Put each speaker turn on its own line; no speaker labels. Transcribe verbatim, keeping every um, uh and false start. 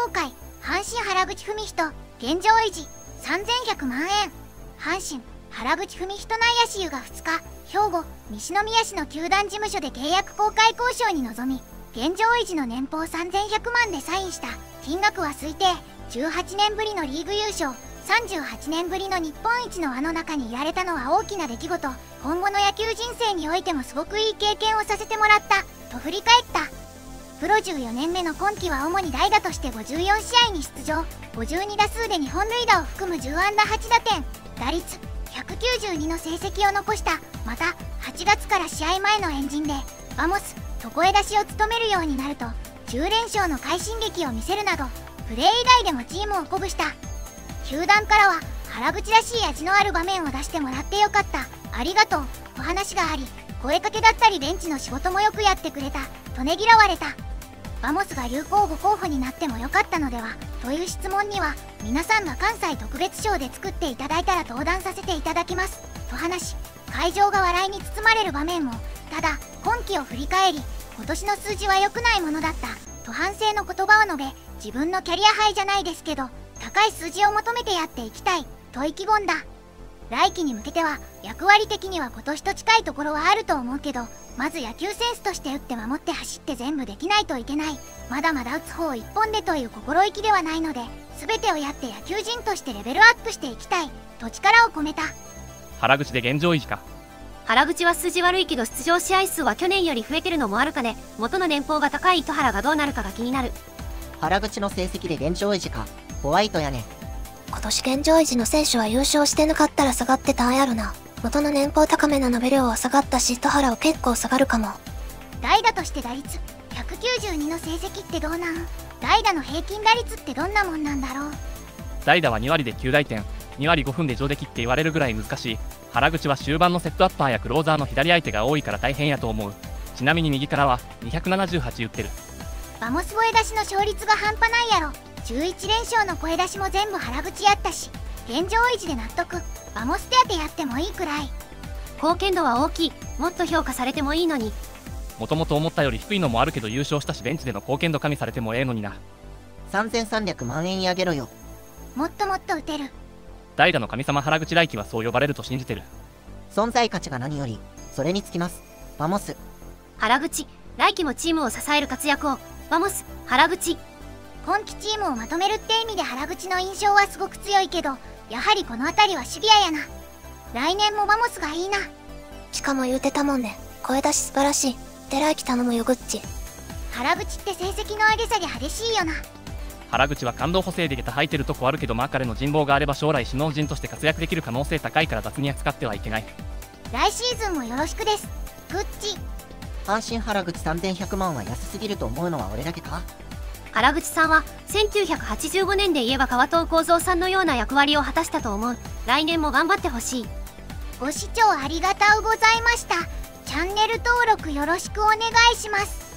今回阪神原口文人現状維持さんぜんひゃくまんえん。阪神原口文人内野手がふつか兵庫西宮市の球団事務所で契約更改交渉に臨み、現状維持の年俸さんぜんひゃくまんでサインした。金額は推定じゅうはちねんぶりのリーグ優勝、さんじゅうはちねんぶりの日本一の輪の中にいられたのは大きな出来事。今後の野球人生においてもすごくいい経験をさせてもらったと振り返った。プロじゅうよねんめの今季は主に代打としてごじゅうよんしあいに出場、ごじゅうにだすうでにほんるいだを含むじゅうあんだはちだてん、打率ひゃくきゅうじゅうにの成績を残した。またはちがつから試合前の円陣でバモスと声出しを務めるようになるとじゅうれんしょうの快進撃を見せるなど、プレー以外でもチームを鼓舞した。球団からは原口らしい味のある場面を出してもらってよかった、ありがとうと話があり、声かけだったりベンチの仕事もよくやってくれたとねぎらわれた。バモスが流行語候補になってもよかったのではという質問には、皆さんが関西特別賞で作っていただいたら登壇させていただきますと話し、会場が笑いに包まれる場面も。ただ今季を振り返り、今年の数字は良くないものだったと反省の言葉を述べ、自分のキャリアハイじゃないですけど高い数字を求めてやっていきたいと意気込んだ。来季に向けては役割的には今年と近いところはあると思うけど、まず野球センスとして打って守って走って全部できないといけない。まだまだ打つ方一本でという心意気ではないので、全てをやって野球人としてレベルアップしていきたいと力を込めた。
原口で現状維持か。
原口は数字悪いけど出場試合数は去年より増えてるのもあるかね。元の年俸が高い糸原がどうなるかが気になる。
原口の成績で現状維持か。ホワイトやね。
今年現状維持の選手は優勝してなかったら下がってたんやろな。元の年俸高めなノベルオは下がったし、糸原は結構下がるかも。
代打として打率ひゃくきゅうじゅうにの成績ってどうなん？代打の平均打率ってどんなもんなんだろう？
代打はにわりできゅうだいてん、にわりごふんで上出来って言われるぐらい難しい。原口は終盤のセットアッパーやクローザーの左相手が多いから大変やと思う。ちなみに右からはにひゃくななじゅうはち打ってる。
バモス声出しの勝率が半端ないやろ。じゅういちれんしょうの声出しも全部原口やったし、現状維持で納得。バモス手当やってもいいくらい。
貢献度は大きい。もっと評価されてもいいのに。
もともと思ったより低いのもあるけど優勝したし、ベンチでの貢献度加味されてもええのにな。
さんぜんさんびゃくまんえんあげろよ。
もっともっと打てる。
代打の神様原口来季はそう呼ばれると信じてる。
存在価値が何よりそれにつきます。バモス
原口来季もチームを支える活躍を。バモス原口。
今季チームをまとめるって意味で原口の印象はすごく強いけど、やはりこの辺りはシビアやな。来年もバモスがいいな。
しかも言うてたもんね、声出し素晴らしい。寺木頼むよグッチ。
原口って成績の上げ下げ激しいよな。
原口は感動補正で下駄履いてるとこあるけど、まあ彼の人望があれば将来首脳陣として活躍できる可能性高いから雑に扱ってはいけない。
来シーズンもよろしくです、グッチ。
阪神原口さんぜんひゃくまんは安すぎると思うのは俺だけか。
原口さんはせんきゅうひゃくはちじゅうごねんで言えば川藤幸三さんのような役割を果たしたと思う。来年も頑張ってほしい。
ご視聴ありがとうございました。チャンネル登録よろしくお願いします。